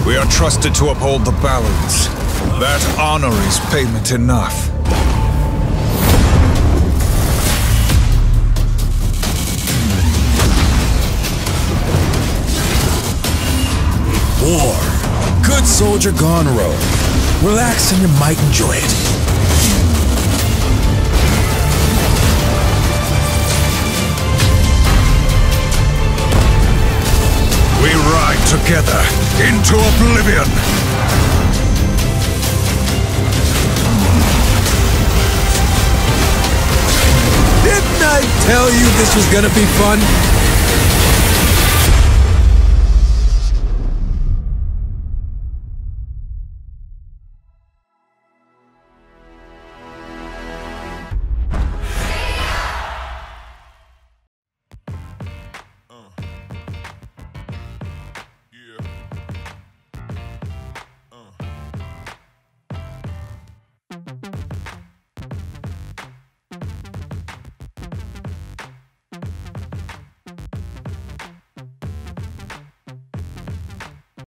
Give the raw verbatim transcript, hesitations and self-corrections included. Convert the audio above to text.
We are trusted to uphold the balance. That honor is payment enough. War. Good soldier gone rogue. Relax and you might enjoy it. We ride together into oblivion! Didn't I tell you this was gonna be fun?